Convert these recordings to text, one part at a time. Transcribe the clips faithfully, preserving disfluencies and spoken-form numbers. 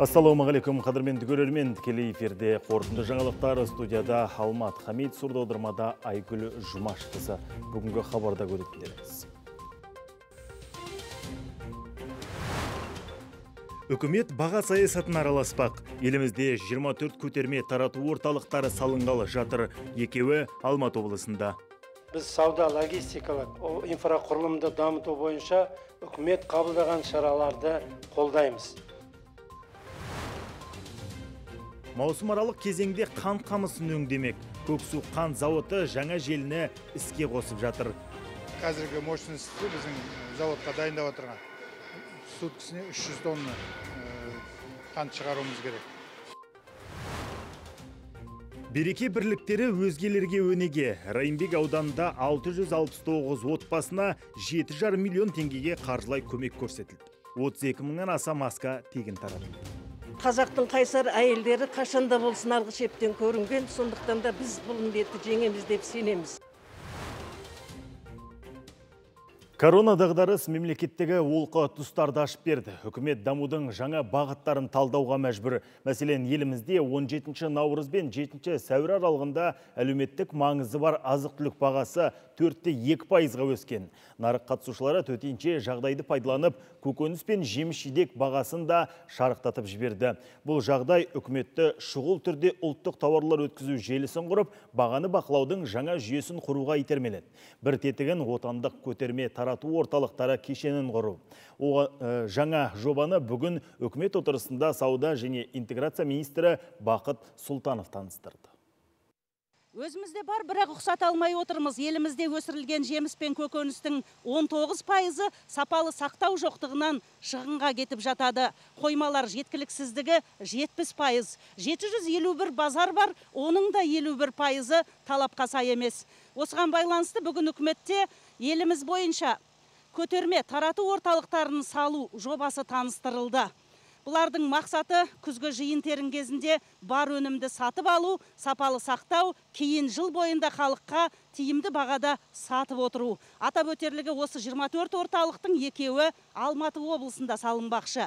Ассалаумағалейкум, қадірменді көрермен, тікелей эфирде қорытынды жаңалықтар, студияда Алмат Хамид, сурдоудырмада Айгүл Жұмашқызы. Бүгінгі хабарда көретіндеріңіз. Үкімет баға саясатын араласпақ. Елімізде жиырма төрт көтерме тарату орталықтары салынғалы жатыр. Екеуі Алматы облысында. Біз сауда логистикалық инфрақұрылымды дамыту бойынша үкімет қабылдаған шараларды қолдаймыз. Маусымаралық кезеңде қант қамысын өңдемек. Көксу қант зауыты жаңа желіні іске қосып жатыр. Қазіргі мощностьті біздің зауытқа дайындап отырған. Суткісіне үш жүз тонна қант шығаруымыз керек. Береке бірліктері өзгелерге өнеге. Райымбек ауданында алты жүз алпыс тоғыз отбасына жеті жарым миллион теңгеге қаржылай көмек көрсетілді. отыз екі мыңнан аса маска тегін таратылды. Қазақтың қайсар әйелдері қашанда болсын алғы шептен көрінген, сондықтан да біз бұл індетті жеңеміз деп сенеміз. Корона дағдарыс мемлекеттегі олқы тұстарды ашып берді. Үкімет дамудың жаңа бағыттарын талдауға мәжбүр. Мәселен, елімізде он жетінші наурыз бен жетінші сәуір аралығында әлеуметтік маңызы бар азық-түлік бағасы төртте екі пайызға өскен. Нарық қатысушылары төтенше жағдайды пайдаланып, көкөніс пен жеміс-жидек бағасын да шарықтатып жіберді. Бұл жағдай үкіметті шұғыл түрде ұлттық тауарлар өткізу желісін құрып, бағаны бақылаудың жаңа жүйесін құруға итермеледі. Бір тетігін отандық көтерме тарату орталықтары кешенін құру. О, жаңа жобаны бүгін үкімет отырысында сауда және интеграция министрі Бақыт Сұлтанов таныстырды. Өзімізде бар, бірақ ұқсат алмай отырмыз. Елімізде өсірілген жеміс пен көкөністің он тоғыз пайызы сапалы сақтау жоқтығынан шығынға кетіп жатады. Қоймалар жеткіліксіздігі жетпіс пайыз. жеті жүз елу бір базар бар, оның да елу бір пайызы талапқа сай емес. Осыған байланысты бүгін үкіметте еліміз бойынша көтерме тарату орталықтарын салу жобасы таныстырылды. Бұлардың мақсаты күзгі жиын терін кезінде бар өнімді сатып алу, сапалы сақтау, кейін жыл бойында халыққа тиімді бағада сатып отыру. Атап өтерлігі осы жиырма төрт орталықтың екеуі Алматы облысында салынбақшы.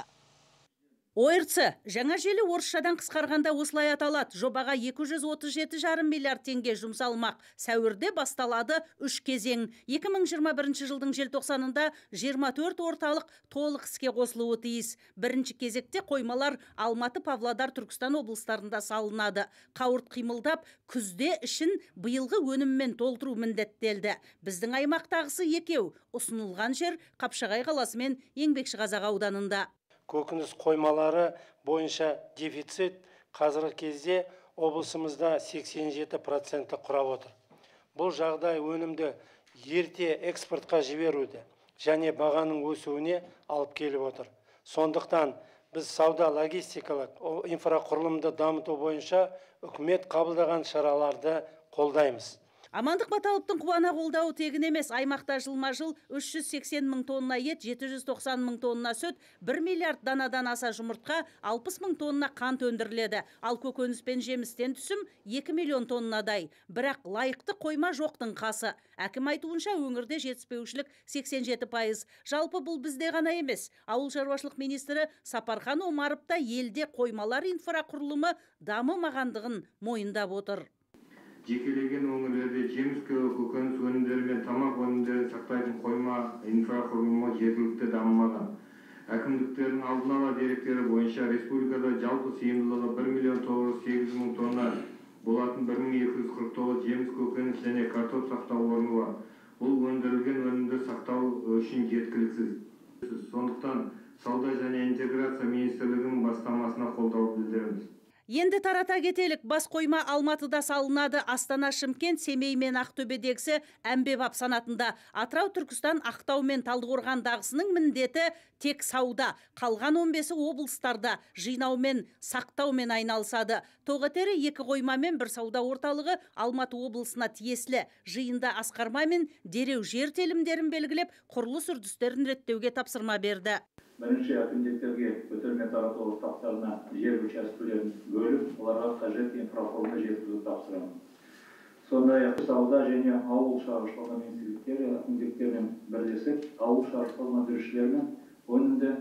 о эр цэ жаңа желі орысшадан қысқарғанда осылай аталады. Жобаға екі жүз отыз жеті жарым миллиард теңге жұмсалмақ. Сәуірде басталады үш кезең. екі мың жиырма бірінші жылдың желтоқсанында жиырма төрт орталық толық іске қосылуы тиіс. Бірінші кезекте қоймалар Алматы, Павлодар, Түркістан облыстарында салынады. Қауырт қимылдап, күзде ішін биылғы өніммен толтыру міндеттелді. Біздің аймақтағысы екеу. Ұсынылған жер Қапшағай қаласы мен Еңбекшіқазақ ауданында. Көкөніс қоймалары бойынша дефицит қазіргі кезде облысымызда сексен жеті процентті құрап отыр. Бұл жағдай өнімді ерте экспортқа жіберуді және бағаның өсуіне алып келіп отыр. Сондықтан біз сауда логистикалық инфрақұрылымды дамыту бойынша үкімет қабылдаған шараларды қолдаймыз. Амандық Баталовтың қуана қолдауы тегін емес. Аймақта жылма-жыл үш жүз сексен мың тонна ет, жеті жүз тоқсан мың тонна сүт, бір миллиард данадан аса жұмыртқа, алпыс мың тонна қант өндіріледі. Ал көкөніс пен жемістен түсім екі миллион тоннадай. Бірақ лайықты қойма жоқтың қасы. Әкім айтуынша өңірде жетіспеушілік сексен жеті пайыз. Жалпы бұл бізде ғана емес. Ауыл шаруашылық министрі Сапархан Омаров та елде қоймалар инфрақұрылымы дамымағандығын мойындап отыр. Жекелеген өңірлерде жеміс көкөніс өнімдері мен тамақ өнімдерін сақтайтын қойма инфрақұрылымы жергілікті дамымаған. Әкімдіктердің алдын ала деректері бойынша республикада жалпы сыйымдылығы бір миллион тоғыз жүз сегіз мың тонна болатын бір мың екі жүз қырық тоғыз жеміс көкөніс және картоп сақтау орны бар. Бұл өндірілген өнімді сақтау үшін жеткіліксіз. Сондықтан сауда және интеграция министрлігінің бастамасына қолдау білдіреміз. Енді тарата кетелік. Бас қойма Алматыда салынады. Астана, Шымкент, Семей мен Ақтөбедегісі әмбебап санатында. Атырау, Түркістан, Ақтау мен Талдықорғандағысының міндеті тек сауда. Қалған он бесі облыстарда жинаумен, сақтаумен айналысады. Тоғытері екі қойма мен бір сауда орталығы Алматы облысына тиесілі. Жиында Асқар Мамин дереу жер телімдерін белгілеп, құрылыс үрдістерін реттеуге тапсырма берді. Бірінші әкімдіктерге көтерме тарату орталықтарына жер учаскелерін бөліп, оларға қажет инфрақұрылымды жеткізуді тапсырамын. Сондай-ақ сауда және ауыл шаруашылығы министрліктері әкімдіктермен бірлесіп, ауыл шаруашылығы өндірушілермен өнімді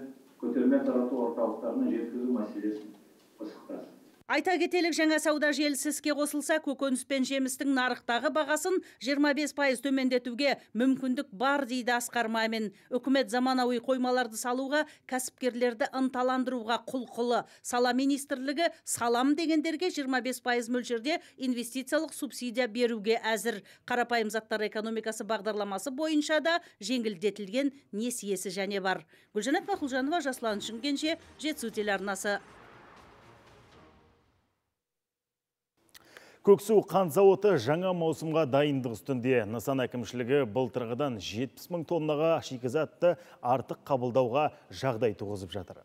көтерме тарату орталықтарына жеткізу мәселесін пысықтасын. Айта кетелік, жаңа сауда желісі іске қосылса, көкөніс пен жемістің нарықтағы бағасын жиырма бес пайыз төмендетуге мүмкіндік бар дейді Асқар Мамин. Үкімет заманауи қоймаларды салуға, кәсіпкерлерді ынталандыруға құлқылы. Сала министрлігі салам дегендерге жиырма бес пайыз мөлшерде инвестициялық субсидия беруге әзір. Қарапайым заттар экономикасы бағдарламасы бойынша да жеңілдетілген несиесі және бар. Гүлжанат Мақұлжанова, Жасұлан Шымкенше, Жетісу телеарнасы. Көксу қант зауыты жаңа маусымға дайындық үстінде. Нысан әкімшілігі былтырғыдан жетпіс мың тоннаға шикізатты артық қабылдауға жағдай туғызып жатыр.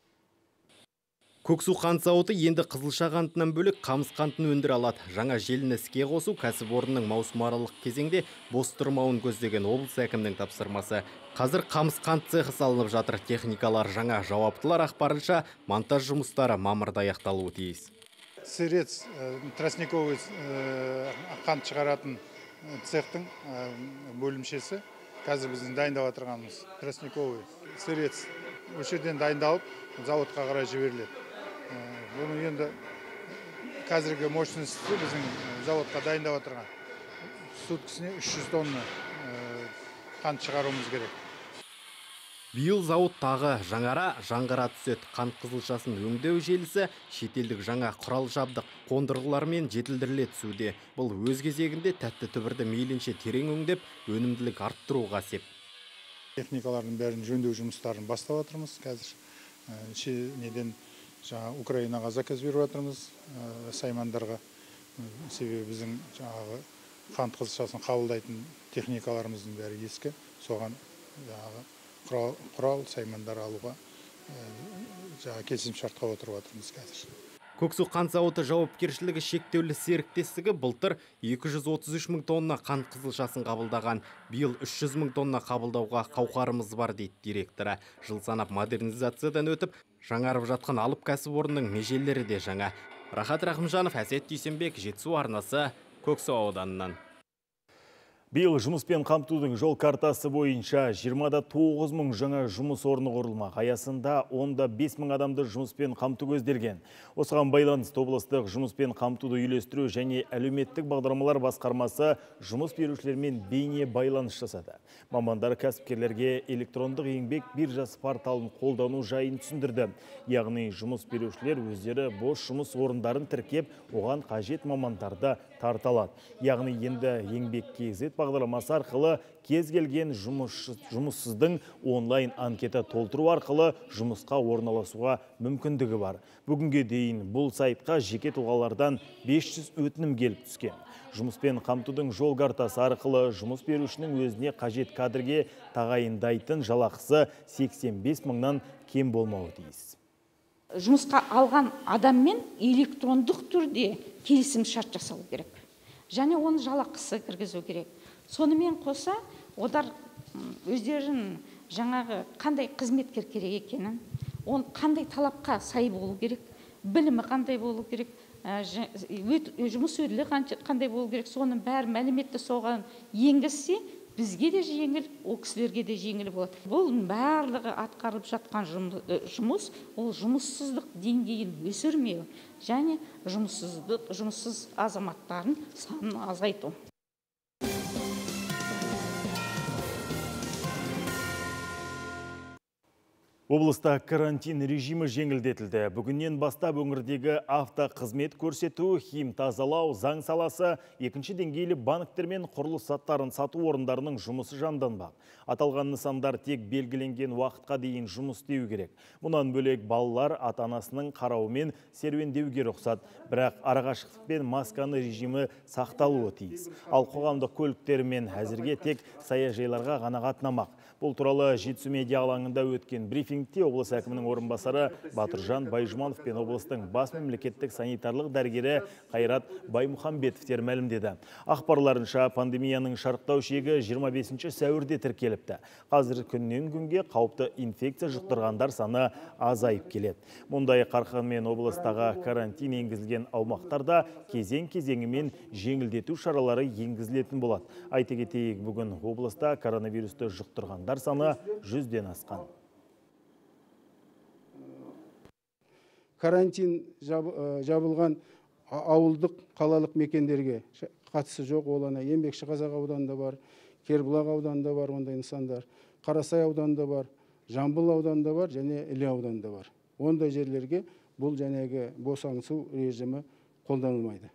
Көксу қант зауыты енді қызылша қантынан бөлек қамыс қантын өндіре алады. Жаңа желіні іске қосу кәсіпорынның маусымаралық кезеңде бос тұрмауын көздеген облыс әкімінің тапсырмасы. Қазір қамыс қант цехы салынып жатыр. Техникалар жаңа, жауаптылар ақпарынша монтаж жұмыстары мамырда аяқталуы тиіс. Сырец, тростниковый қант шығаратын цехтың бөлімшесі. Қазір біздің дайындап отырғанымыз тростниковый сырец. Осы жерден дайындалып, заводқа қарай жіберіледі. Бұны енді қазіргі мощностьті біздің заводқа дайындап отырған. Суткісіне үш жүз тонна қант шығаруымыз керек. Биыл зауыт тағы жаңара, жаңғыра түсет. Қант қызылшасын өңдеу желісі шетелдік жаңа құрал жабдық қондырғылармен жетілдіріле түсуде. Бұл өз кезегінде тәтті түбірді мейлінше терең өңдеп, өнімділік арттыруға сеп. Техникалардың бәрін жөндеу жұмыстарын бастап жатырмыз қазір. Неден жаңа Украинаға заказ беріп жатырмыз, саймандарға. Себебі біздің жаңағы қант қызылшасын қабылдайтын техникаларымыздың бәрі ескі. Соған жаңағы құрал, саймандар алуға келісім шартқа отырып жатырмыз қазір. Көксу қант зауыты жауапкершілігі шектеулі серіктестігі былтыр екі жүз отыз үш мың тонна қант қызылшасын қабылдаған. Биыл үш жүз мың тонна қабылдауға қауқарымыз бар дейді директоры. Жыл санап модернизациядан өтіп, жаңарып жатқан алып кәсіпорынның межелері де жаңа. Рахат Рахымжанов, Әсет Дүйсенбек, Жетісу арнасы, Көксу ауданынан. Биыл жұмыспен қамтудың жол картасы бойынша жиырма тоғыз мың жаңа жұмыс орны құрылмақ. Аясында онда бес мың адамды жұмыспен қамту көзделген. Осыған байланысты облыстық жұмыспен қамтуды үйлестіру және әлеуметтік бағдарламалар басқармасы жұмыс берушілермен бейне байланыс жасады. Мамандар кәсіпкерлерге электрондық еңбек биржасы порталын қолдану жайын түсіндірді. Яғни жұмыс берушілер өздері бос жұмыс орындарын тіркеп, оған қажет мамандарды тарта алады. Яғни енді еңбек кезет бағдарламасы арқылы кез келген жұмыссыздың онлайн анкета толтыру арқылы жұмысқа орналасуға мүмкіндігі бар. Бүгінге дейін бұл сайтқа жеке тұлғалардан бес жүз өтінім келіп түскен. Жұмыспен қамтудың жол картасы арқылы жұмыс берушінің өзіне қажет кадрге тағайындайтын жалақысы сексен бес мыңнан кем болмауы тиіс. Жұмысқа алған адаммен электрондық түрде келісім шарт жасау керек. Және оны жалақысы кіргізу керек. Сонымен қоса, одар өздерін жаңағы қандай қызметкер керек екенін, он қандай талапқа сай болу керек, білімі қандай болу керек, жұмыс өтілі қандай болу керек, соның бәрі мәліметті соған енгізсе, бізге де жеңіл, ол кісілерге де жеңіл болады. Бұл барлығы атқарылып жатқан жұмыс, ол жұмыссыздық деңгейін өсірмеу және жұмыссыз азаматтарын санын азайту. Облыста карантин режимі жеңілдетілді. Бүгіннен бастап өңірдегі авто қызмет көрсету, хим тазалау, заң саласы, екінші деңгейлі банктер мен құрылыс заттарын сату орындарының жұмысы жанданбақ. Аталған нысандар тек белгіленген уақытқа дейін жұмыс істеу керек. Мұнан бөлек балалар ата-анасының қарауымен серуендеуге рұқсат, бірақ арақашықтық пен масканы режимі сақталуы тиіс. Ал қоғамдық көліктермен әзірге тек саяжайларға ғана қатынамақ. Бұл туралы Жетісу медиа алаңында өткен брифингте облыс әкімінің орынбасары Батыржан Байжұманов пен облыстың бас мемлекеттік санитарлық дәрігері Қайрат Баймұхамбетовтер мәлімдеді. Ақпарларынша пандемияның шарықтау шегі жиырма бесінші сәуірде тіркеліпті. Қазір күннен күнге қауіпті инфекция жұқтырғандар саны азайып келеді. Мұндай қарқынмен облыстағы карантин енгізілген аумақтарда кезең-кезеңімен жеңілдету шаралары енгізілетін болады. Айта кетейік, бүгін облыста коронавирусты жұқтырғандар саны жүзден асқан. карантин жабылған ауылдық қалалық мекендерге қатысы жоқ. Ол ана Еңбекші Қазақ ауданында бар, Кербұлақ ауданында бар ондай нысандар, Қарасай ауданында бар, Жамбыл ауданында бар және Іле ауданында бар. Ондай жерлерге бұл жәнегі босаңсу режимі қолданылмайды.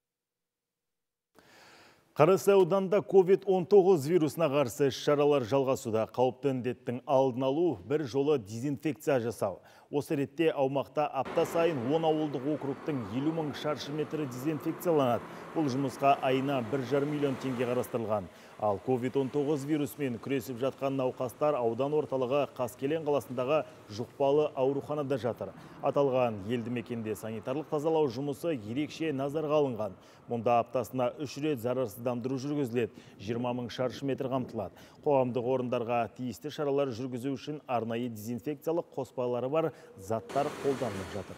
Қарасай ауданында ковид он тоғыз вирусына қарсы іс-шаралар жалғасуда. Қауіпті індеттің алдын алу, бір жолы дезинфекция жасау. Осы ретте аумақта апта сайын он ауылдық округтың елу мың шаршы метрі дезинфекцияланады. Бұл жұмысқа айына бір жарым миллион теңге қарастырылған. Ал ковид он тоғыз вирусымен күресіп жатқан науқастар аудан орталығы Қаскелен қаласындағы жұқпалы ауруханада жатыр. Аталған елді мекенде санитарлық тазалау жұмысы ерекше назарға алынған. Мұнда аптасына үш рет зарарсыздандыру жүргізіледі. жиырма мың шаршы метр қамтылады. Қоғамдық орындарға тиісті шаралар жүргізу үшін арнайы дезинфекциялық қоспалары бар заттар қолданылып жатыр.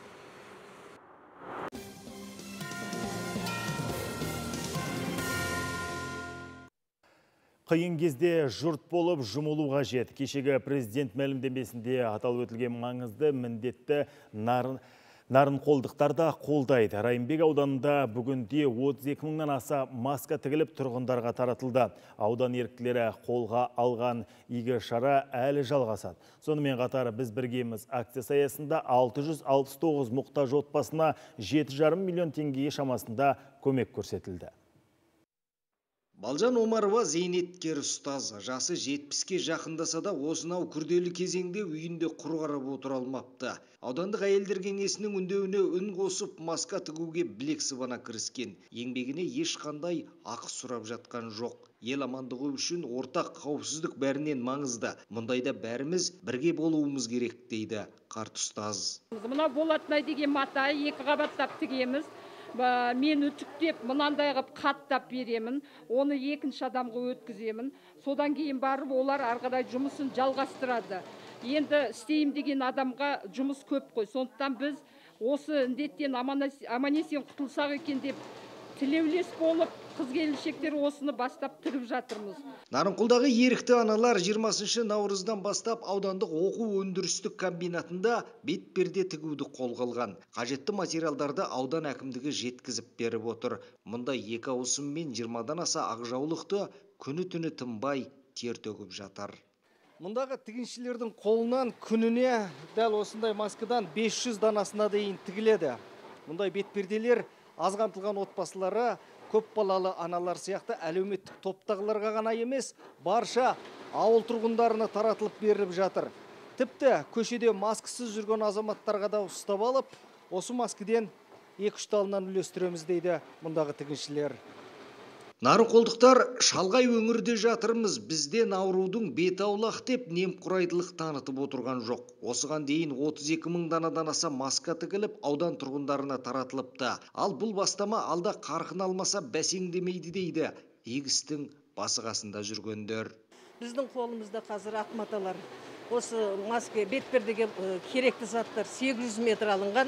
Қиын кезде жұрт болып жұмылу қажет. Кешегі президент мәлімдемесінде аталып өтілген маңызды міндетті нарын Нарынқолдықтар да қолдайды. Райымбек ауданында бүгінде отыз екі мыңнан аса маска тігіліп тұрғындарға таратылды. Аудан еріктілері қолға алған игі шара әлі жалғасады. Сонымен қатар біз біргеміз акциясы аясында алты жүз алпыс тоғыз мұқтаж отбасына жеті жарым миллион теңге шамасында көмек көрсетілді. Балжан Омарова зейнеткер ұстаз, жасы жетпіске жақындаса да осынау күрделі кезеңде үйінде құр қарап отыра алмапты. Аудандық әйелдер кеңесінің үндеуіне үн қосып маска тігуге білек сыбана кіріскен. Еңбегіне ешқандай ақы сұрап жатқан жоқ. Ел амандығы үшін ортақ қауіпсіздік бәрінен маңызды. Мұндайда бәріміз бірге болуымыз керек дейді қарт ұстаз. Мына болатынай деген матай екі қабаттап тігеміз. Мен үтіктеп, мынандай қып қаттап беремін, оны екінші адамға өткіземін. Содан кейін барып олар арғадай жұмысын жалғастырады. Енді істейім деген адамға жұмыс көп қой. Сондықтан біз осы індеттен аман-есен құтылсақ екен деп тілеулес болып, қыз-келіншектер осыны бастап тігіп жатырмыз. Нарынқолдағы ерікті аналар жиырмасыншы наурыздан бастап аудандық оқу өндірістік комбинатында бетперде тігуді қолға алған. Қажетті материалдарды аудан әкімдігі жеткізіп беріп отыр. Мұнда екі ауысыммен жиырмадан аса ақжаулықты күні-түні тынбай тер төгіп жатыр. Мұндағы тігіншілердің қолынан күніне дәл осындай маскадан бес жүз данасына дейін тігіледі. Мұндай бетперделер аз қамтылған отбасылары, көп балалы аналар сияқты әлеуметтік топтағыларға ғана емес, барша ауыл тұрғындарына таратылып беріліп жатыр. Тіпті көшеде маскасыз жүрген азаматтарға да ұстап алып, осы маскіден екі-үш талынан үлестіреміз дейді мұндағы тігіншілер. Нарынқолдықтар шалғай өңірде жатырмыз, бізден аурудың беті аулақ деп немқұрайдылық танытып отырған жоқ. Осыған дейін отыз екі мың данадан аса маска тігіліп, аудан тұрғындарына таратылыпты. Ал бұл бастама алда қарқын алмаса бәсеңдемейді дейді егістің басы қасында жүргендер. Біздің қолымызда қазір ақматалар. Осы маска бетпердеге керекті заттар сегіз жүз метр алынған.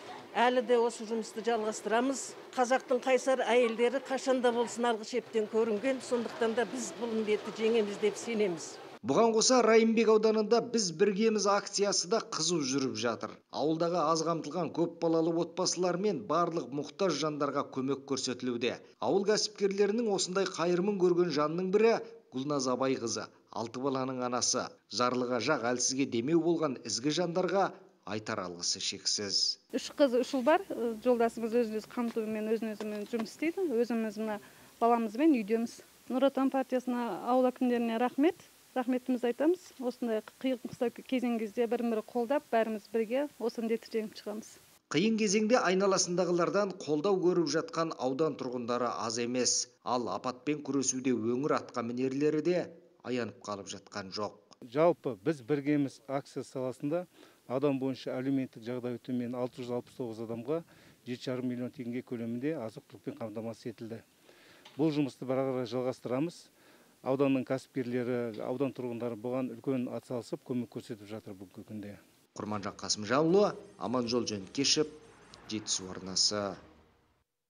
Әлі де осы жұмысты жалғастырамыз. Қазақтың қайсар әйелдері қашанда болсын алғы шептен көрінген, сондықтан да біз бұл індетті жеңеміз деп сенеміз. Бұған қоса Райымбек ауданында біз біргеміз акциясы да қызу жүріп жатыр. Ауылдағы аз қамтылған көп балалы отбасылар мен барлық мұқтаж жандарға көмек көрсетілуде. Ауыл кәсіпкерлерінің осындай қайырымын көрген жанның бірі Гүлназ Абайқызы, алты баланың анасы. Жарлыға жақ әлсізге демеу болған ізгі жандарға айтар алғысы шексіз. Үш қыз, үш ұл бар. Жолдасымыз өзіміз қамтумен өзімізмен жұмыс істейді. Өзіміз мына баламызбен үйдеміз. Нұр Отан партиясына, ауыл әкімдеріне рахмет. Рахметімізді айтамыз. Осындай қиын кезең кезде бірін-бірі қолдап, бәріміз бірге осы індетті жеңіп шығамыз. Қиын кезеңде айналасындағылардан қолдау көріп жатқан аудан тұрғындары аз емес. Ал апатпен күресуде өңір атқамінерлері де аянып қалып жатқан жоқ. Жалпы біз біргеміз акция саласында аудан бойынша әлеуметтік жағдайы төмен алты жүз алпыс тоғыз адамға жеті жарым миллион теңге көлемінде азық-түлікпен қамтамасыз етілді. Бұл жұмысты бері қарай жалғастырамыз. Ауданның кәсіпкерлері, аудан тұрғындары бұған үлкен атсалысып көмек көрсетіп жатыр бүгінгі күнде. Құрманжан Қасымжанұлы, Аманжол Жөнкешев, Жетісу арнасы.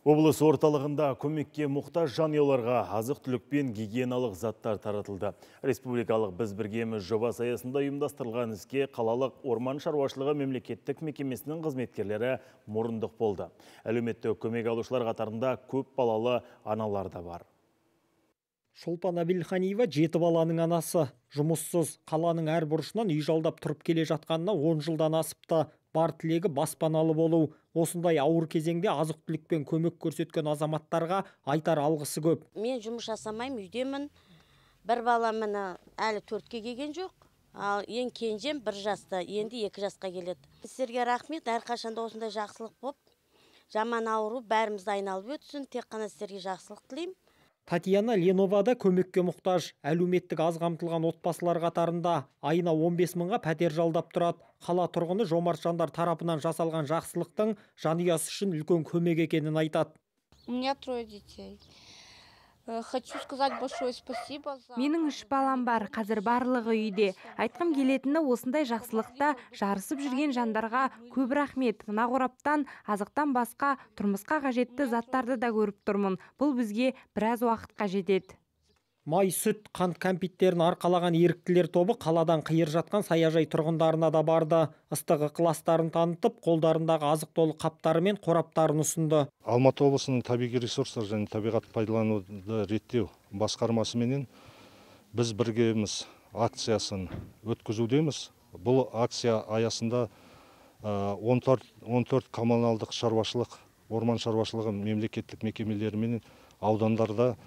Облыс орталығында көмекке мұқтаж жанұяларға азық-түлік пен гигиеналық заттар таратылды. Республикалық біз біргеміз жобасы аясында ұйымдастырылған іске қалалық орман шаруашылығы мемлекеттік мекемесінің қызметкерлері мұрындық болды. Әлеуметтік көмек алушылар қатарында көп балалы аналар да бар. Шолпан Абилханиева жеті баланың анасы. Жұмыссыз, қаланың әр бұрышынан үй жалдап тұрып келе жатқанына он жылдан асыпты. Бар тілегі баспаналы болу. Осындай ауыр кезеңде азық-түлікпен көмек көрсеткен азаматтарға айтар алғысы көп. Мен жұмыс жасамаймын, үйдемін. Бір баламын әлі төртке келген жоқ. Ал ең кенжем бір жаста, енді екі жасқа келеді. Сіздерге рахмет, әрқашанда осындай жақсылық болып, жаман ауру бәрімізді айналып өтсін. Тек қана сіздерге жақсылық тілеймін. Татьяна Ленова да көмекке мұқтаж. Әлеуметтік аз қамтылған отбасылар қатарында айына он бес мыңға пәтер жалдап тұрады. Қала тұрғыны жомарт жандар тарапынан жасалған жақсылықтың жанұясы үшін үлкен көмек екенін айтады. У меня трое детей. Хочу сказать большое спасибо. Менің үш балам бар, қазір барлығы үйде. Айтқым келетіні осындай жақсылықта жарысып жүрген жандарға көп рахмет. Мына қораптан азықтан басқа тұрмысқа қажетті заттарды да көріп тұрмын. Бұл бізге біраз уақытқа жетеді. Май, сүт, қант кәмпиттерін арқалаған еріктілер тобы қаладан қиыр жатқан саяжай тұрғындарына да барды. Ыстық ықыластарын танытып, қолдарындағы азық толы қаптары мен қораптарын ұсынды. Алматы облысының табиғи ресурстар және табиғат пайдалануды реттеу басқармасыменен біз біргеміз акциясын өткізудеміз. Бұл акция аясында он төрт коммуналдық шаруашылық, орман шаруашылығы мемлекеттік мекемелері мен аудандарда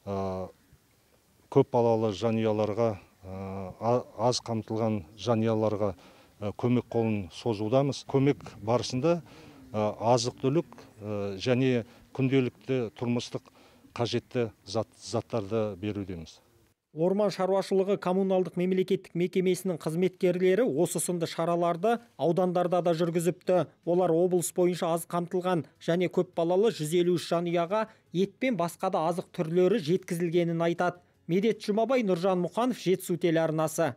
көп балалы жанұяларға, аз қамтылған жанұяларға көмек қолын созудамыз. Көмек барысында азық-түлік және күнделікті тұрмыстық қажетті заттарды берудеміз. Орман шаруашылығы коммуналдық мемлекеттік мекемесінің қызметкерлері осы сынды шараларды аудандарда да жүргізіпті. Олар облыс бойынша аз қамтылған және көп балалы жүз елу үш жанұяға ет пен басқа да азық түрлері жеткізілгенін айтады. Медет Жұмабай, Нұржан Мұқанов, Жетісу телеарнасы.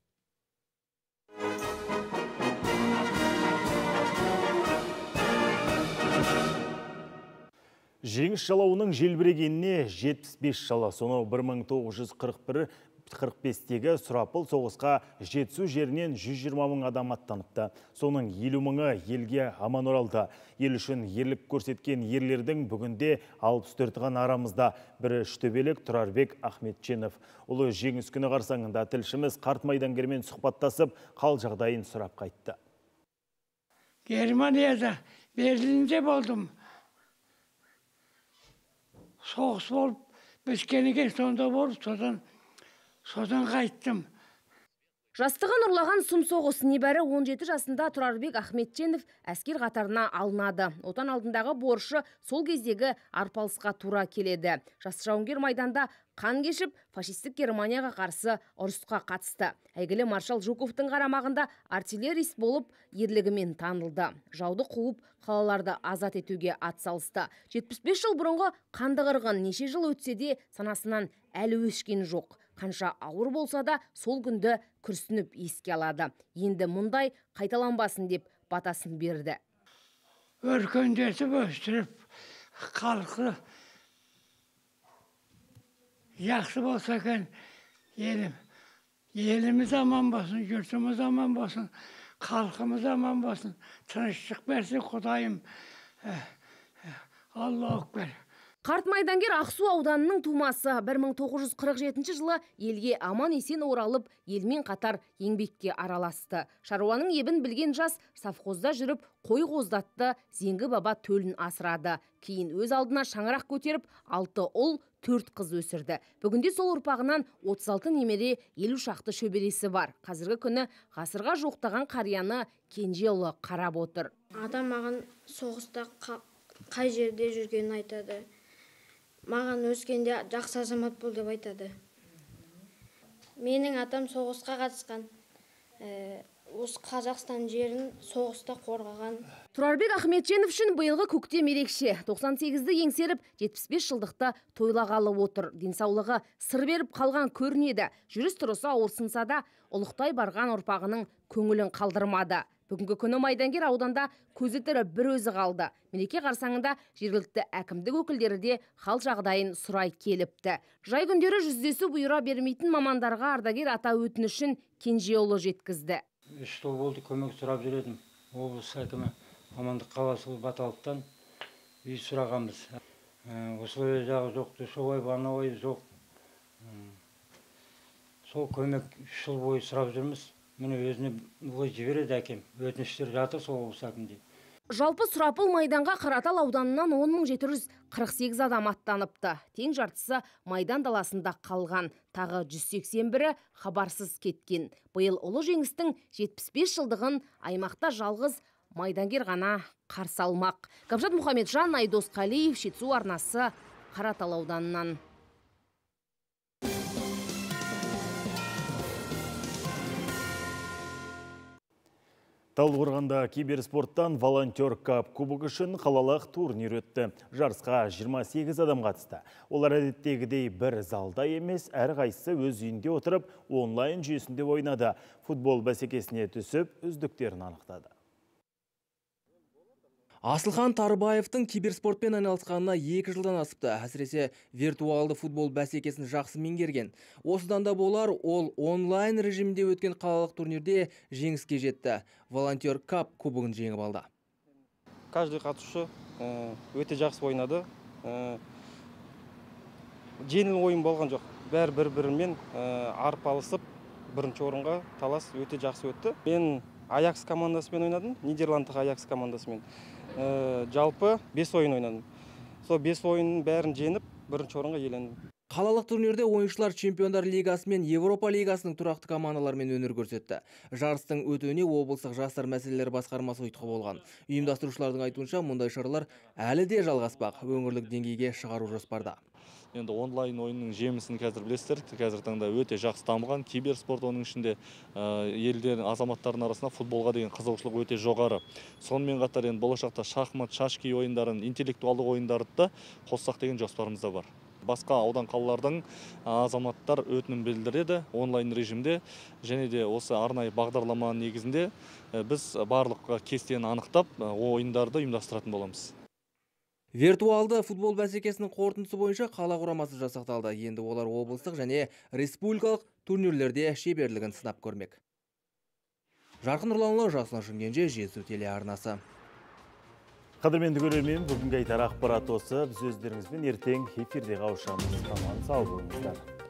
Жеңіс жалауының желбірегеніне жетпіс бес жыл, сонау бір мың тоғыз жүз қырық бестегі сұрапыл соғысқа Жетісу жерінен жүз жиырма мың адам аттаныпты. Соның елу мыңы елге аман оралды. Ел үшін ерлік көрсеткен ерлердің бүгінде алпыс төрті ғана арамызда. Бірі Үштөбелік Тұрарбек Ахметченов. Ұлы жеңіс күні қарсаңында тілшіміз қарт майдангермен сұхбаттасып, қал жағдайын сұрап қайтты. Германияда, Берлинде болдым. Соғыс болып, біскенеге сонда болып, содан Содан қайттым. Жастығы нұрлаған сұм соғыс небәрі он жеті жасында Тұрарбек Ахметченов әскер қатарына алынады. Отан алдындағы борышы сол кездегі арпалысқа тура келеді. Жас жауынгер майданда қан кешіп, фашистік Германияға қарсы ұрысқа қатысты. Әйгілі маршал Жуковтың қарамағында артиллерист болып ерлігімен танылды. Жауды қуып, қалаларды азат етуге атсалысты. жетпіс бес жыл бұрынғы қанды қырғын неше жыл өтсе де санасынан әлі өшкен жоқ. Қанша ауыр болса да сол күнді күрсініп еске алады. Енді мұндай қайталанбасын деп батасын берді. Өркендетіп өстіріп, халқы жақсы болса екен, елім. Еліміз аман болсын, жұртымыз аман болсын, халқымыз аман болсын. Тыныштық берсін Құдайым. Аллаху акбар. Қарт майдангер Ақсу ауданының тумасы бір мың тоғыз жүз қырық жетінші жылы елге аман есен оралып, елмен қатар еңбекке араласты. Шаруаның ебін білген жас совхозда жүріп, қой қоздатты, Зеңгі баба төлін асырады. Кейін өз алдына шаңырақ көтеріп, алты ұл, төрт қыз өсірді. Бүгінде сол ұрпағынан отыз алты немере, елу шақты шөбересі бар. Қазіргі күні ғасырға жоқтаған қарияны кенже ұлы қарап отыр. Адам маған соғыста қай жерде жүргенін айтады. Маған өскенде жақсы азамат бол деп айтады. Менің атам соғысқа қатысқан. Осы Қазақстан жерін соғыста қорғаған. Тұрарбек Ахметченов үшін биылғы көктем ерекше. тоқсан сегізді еңсеріп, жетпіс бес жылдықты тойлағалы отыр. Денсаулығы сыр беріп қалған көрінеді. Жүріс тұрысы ауырсынса да, ұлықтай барған ұрпағының көңілін қалдырмады. Бүгінгі күні майдангер ауданда көзі тірі бір өзі қалды. Мереке қарсаңында жергілікті әкімдік өкілдері де хал жағдайын сұрай келіпті. Жай күндері жүздесу бұйыра бермейтін мамандарға ардагер ата өтінішін Кенжеұлы жеткізді. Үш жыл болды көмек сұрап жүредім. Облыс әкімі Амандық қаласы Баталықтан үй сұрағанбыз. Осылай жағы жоқ, солай баналай жоқ. Сол көмек үш жыл бойы сұрап жүрміз. Міне өзіне бұлай жібереді әкем. Өтініштер жатыр сол облыс әкімде. Жалпы сұрапыл майданға Қаратал ауданынан он мың жеті жүз қырық сегіз адам аттаныпты. Тең жартысы майдан даласында қалған. Тағы жүз сексен бірі хабарсыз кеткен. Биыл ұлы жеңістің жетпіс бес жылдығын аймақта жалғыз майдангер ғана қарсы алмақ. Кәмшат Мұхамеджан, Айдос Қалиев, Жетісу арнасы, Қаратал ауданынан. Талдықорғанда киберспорттан волонтер кап кубок үшін қалалық турнир өтті. Жарысқа жиырма сегіз адам қатысты. Олар әдеттегідей бір залда емес, әрқайсысы өз үйінде отырып, онлайн жүйесінде ойнады. Футбол бәсекесіне түсіп, үздіктерін анықтады. Асылхан Тарбаевтың киберспортпен айналысқанына екі жылдан асыпты. Әсіресе виртуалды футбол бәсекесін жақсы меңгерген. Осыдан да болар, ол онлайн режимде өткен қалалық турнирде жеңіске жетті. Волонтер кап кубогын жеңіп алды. Каждый қатысушы өте жақсы ойнады. Жеңіл ойын болған жоқ. Бәрі бір-бірімен арпалысып, бірінші орынға талас өте жақсы өтті. Мен Аякс командасымен ойнадым, Нидерландтық Аякс командасымен. Жалпы бес ойын ойнадым. Сол бес ойынның бәрін жеңіп, бірінші орынға иелендім. Қалалық турнирде ойыншылар Чемпиондар лигасы мен Европа лигасының тұрақты командаларымен өнер көрсетті. Жарыстың өтуіне облыстық жастар мәселелері басқармасы ұйытқы болған. Ұйымдастырушылардың айтуынша, мұндай шаралар әлі де жалғаспақ. Өңірлік деңгейге шығару жоспарда. Енді онлайн ойынның жемісін қазір білесіздер, қазір таңда өте жақсы дамыған. Киберспорт оның ішінде елдердің азаматтардың арасында футболға деген қызығушылық өте жоғары. Сонымен қатар енді болашақта шахмат, шашки ойындарын, интеллектуалды ойындарды да қоссақ деген жоспарымыз да бар. Басқа аудан қалалардың азаматтар өтінім білдіреді онлайн режимде, және де осы арнайы бағдарлама негізінде біз барлық кестені анықтап ойындарды ұйымдастыратын боламыз. Виртуалды футбол бәсекесінің қорытындысы бойынша қала құрамасы жасақталды. Енді олар облыстық және республикалық турнирлерде шеберлігін сынап көрмек. Жарқын Нұрланұлы, Жасұлан Шымкенже, Жетісу телеарнасы. Қадірменді көрермен, бүгінгі айтар ақпарат осы. Біз өздеріңізбен ертең эфирде қауышамыз. Аман сау болыңыздар.